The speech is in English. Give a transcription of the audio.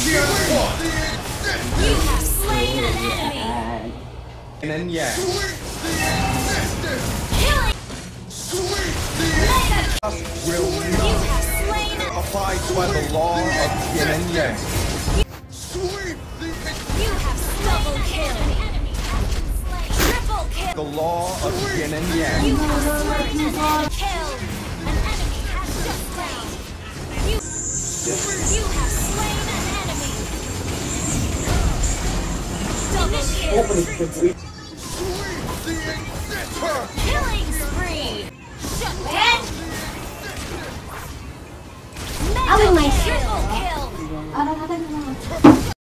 You have slain an enemy. And yeah. Killing. Mega. Will You not have slain an abide by the law of yin and yang. You have double kill. Triple kill. The law of yin and yang. You have slain an enemy. Kill. An enemy has just down. You have slain an enemy. Double kill. Killing spree. Shut down. Mega triple kill.